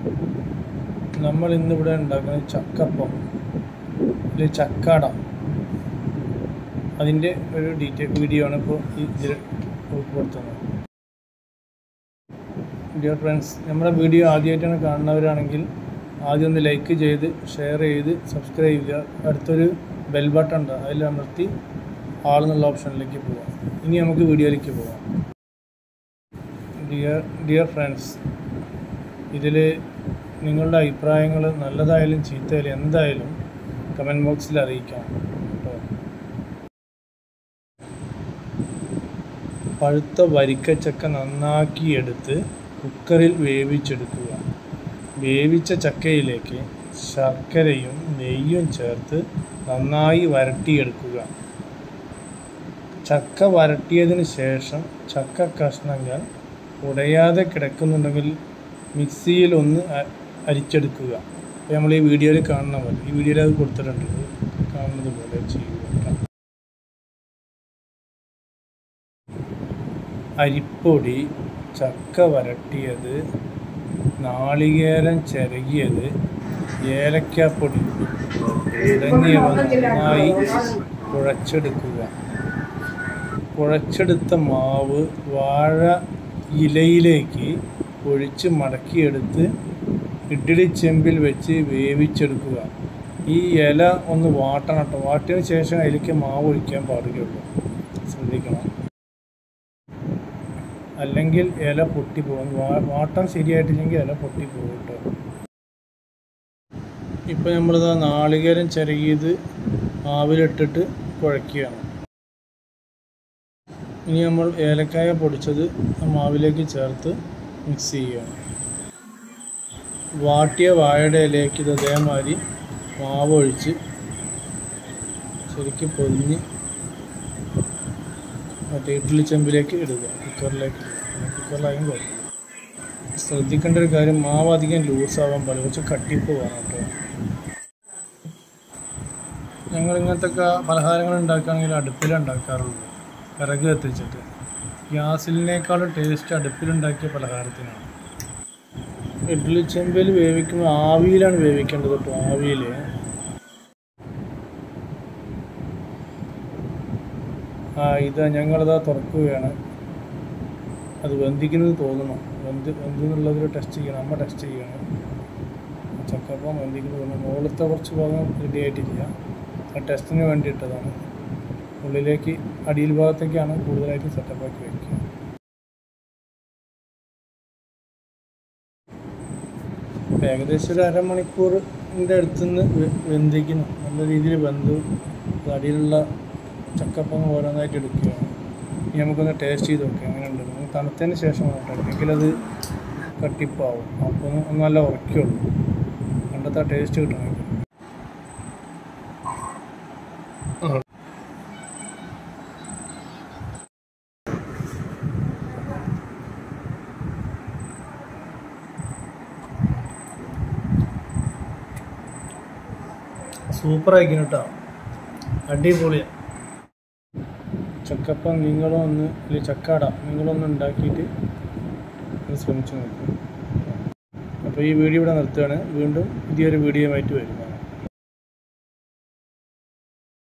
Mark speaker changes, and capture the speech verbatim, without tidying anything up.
Speaker 1: നമ്മൾ ഇന്നിവിടെ ഉണ്ടാക്കുന്നത് ചക്കപ്പം അല്ലെങ്കിൽ ചക്കാട, അതിൻ്റെ ഒരു ഡീറ്റെയിൽ വീഡിയോ ആണ് ഇപ്പോൾ ഇതിൽ ഉൾപ്പെടുത്തുന്നത്. ഡിയർ ഫ്രണ്ട്സ്, നമ്മുടെ വീഡിയോ ആദ്യമായിട്ടാണ് കാണുന്നവരാണെങ്കിൽ ആദ്യം ഒന്ന് ലൈക്ക് ചെയ്ത് ഷെയർ ചെയ്ത് സബ്സ്ക്രൈബ് ചെയ്യുക. അടുത്തൊരു ബെൽ ബട്ടൺ ഉണ്ട്, അതിൽ അമർത്തി ആൾ എന്നുള്ള ഓപ്ഷനിലേക്ക് പോകാം. ഇനി നമുക്ക് വീഡിയോയിലേക്ക് പോകാം. ഡിയർ ഡിയർ ഫ്രണ്ട്സ്, ഇതിൽ നിങ്ങളുടെ അഭിപ്രായങ്ങൾ നല്ലതായാലും ചീത്തയായാലും എന്തായാലും കമൻറ്റ് ബോക്സിൽ അറിയിക്കാം കേട്ടോ. പഴുത്ത വരിക്കച്ചക്ക നന്നാക്കി എടുത്ത് കുക്കറിൽ വേവിച്ചെടുക്കുക. വേവിച്ച ചക്കയിലേക്ക് ശർക്കരയും നെയ്യും ചേർത്ത് നന്നായി വരട്ടിയെടുക്കുക. ചക്ക വരട്ടിയതിന് ശേഷം ചക്ക കഷ്ണങ്ങൾ ഉടയാതെ കിടക്കുന്നുണ്ടെങ്കിൽ മിക്സിയിൽ ഒന്ന് അരിച്ചെടുക്കുക. അപ്പോൾ നമ്മൾ ഈ വീഡിയോയിൽ കാണുന്ന പോലെ, ഈ വീഡിയോയിൽ അത് കൊടുത്തിട്ടുണ്ട്, കാണുന്നത് പോലെ ചെയ്യുക. അരിപ്പൊടി, ചക്ക വരട്ടിയത്, നാളികേരം ചിരകിയത്, ഏലക്കാപ്പൊടി തുടങ്ങിയവ നന്നായി കുഴച്ചെടുക്കുക. കുഴച്ചെടുത്ത മാവ് വാഴ ഇലയിലേക്ക് ഒഴിച്ച് മടക്കിയെടുത്ത് ഇഡ്ഡലി ചെമ്പിൽ വെച്ച് വേവിച്ചെടുക്കുക. ഈ ഇല ഒന്ന് വാട്ടണം കേട്ടോ. വാട്ടിയതിന് ശേഷം അതിലേക്ക് മാവ് ഒഴിക്കാൻ പാടുകയുള്ളൂ, ശ്രദ്ധിക്കണം, അല്ലെങ്കിൽ ഇല പൊട്ടിപ്പോകും. വാട്ടം ശരിയായിട്ടില്ലെങ്കിൽ ഇല പൊട്ടിപ്പോകും കേട്ടോ. ഇപ്പോൾ നമ്മളിതാ നാളികേരം ചിരകിയത് മാവിലിട്ടിട്ട് കുഴയ്ക്കുകയാണ്. ഇനി നമ്മൾ ഏലക്കായ പൊടിച്ചത് മാവിലേക്ക് ചേർത്ത് മിക്സ് ചെയ്യുകയാണ്. വാട്ടിയ വാഴയുടെ ഇലയ്ക്ക് ഇത് അതേമാതിരി മാവ് ഒഴിച്ച് ശരിക്കും പൊതിഞ്ഞ് മറ്റേ ഇഡ്ഡലി ചെമ്പിലേക്ക് ഇടുക, കുക്കറിലേക്ക് ഇടുക. കുക്കറിലായും കുഴപ്പം. ശ്രദ്ധിക്കേണ്ട ഒരു കാര്യം, മാവ് അധികം ലൂസാവാൻ പാടില്ല, കുറച്ച് കട്ടിപ്പോവാണ് കേട്ടോ. ഞങ്ങൾ ഇങ്ങനത്തെ പലഹാരങ്ങൾ ഉണ്ടാക്കുകയാണെങ്കിൽ അടുപ്പിലുണ്ടാക്കാറുള്ളൂ, വിറക് കത്തിച്ചിട്ട്. ഗ്യാസിനേക്കാളും ടേസ്റ്റ് അടുപ്പിലുണ്ടാക്കിയ പലഹാരത്തിനാണ്. ഇഡ്ഡലി ചെമ്പിൽ വേവിക്കുമ്പോൾ ആവിയിലാണ് വേവിക്കേണ്ടത് കേട്ടോ. ആവിയിൽ ആ ഇതാ ഞങ്ങളിതാ തുറക്കുകയാണ്. അത് വെന്തിക്കുന്നത് തോന്നണം. വെന്ത് വെന്തെന്നുള്ളതൊരു ടെസ്റ്റ് ചെയ്യണം, അമ്മ ടെസ്റ്റ് ചെയ്യണം. ചക്കപ്പം വെന്തിക്കുന്നത് തോന്നണം. മുകളിലത്തെ കുറച്ച് ഭാഗം റെഡി ആയിട്ടില്ല, ആ ടെസ്റ്റിന് വേണ്ടി ഇട്ടതാണ്. ഉള്ളിലേക്ക് അടിയിൽ ഭാഗത്തേക്കാണ് കൂടുതലായിട്ട് സെറ്റപ്പാക്കി വയ്ക്കുക. ഏകദേശം ഒരു അരമണിക്കൂറിൻ്റെ അടുത്തുനിന്ന് വെന്തിക്കുന്നു, നല്ല രീതിയിൽ വെന്തു. അടിയിലുള്ള ചക്കപ്പം ഓരോന്നായിട്ട് എടുക്കുകയാണ്. ഇനി നമുക്കൊന്ന് ടേസ്റ്റ് ചെയ്ത് നോക്കാം എങ്ങനെ ഉണ്ട്. നമുക്ക് തണുത്തതിന് ശേഷം കേട്ടോ, അല്ലെങ്കിൽ അത് കട്ടിപ്പാവും. അപ്പോൾ ഒന്ന് നല്ല ഉറക്കുള്ളൂ പണ്ടത്തെ ആ ടേസ്റ്റ് കിട്ടണമെങ്കിൽ. സൂപ്പറായിരിക്കും കേട്ടോ, അടിപൊളിയാണ്. ചക്കപ്പം നിങ്ങളും ഒന്ന്, അല്ലെങ്കിൽ ചക്കാട നിങ്ങളൊന്ന് ഉണ്ടാക്കിയിട്ട് ശ്രമിച്ചു നോക്കും. അപ്പോൾ ഈ വീഡിയോ ഇവിടെ നിർത്തുകയാണ്. വീണ്ടും പുതിയൊരു വീഡിയോ ആയിട്ട് വരും.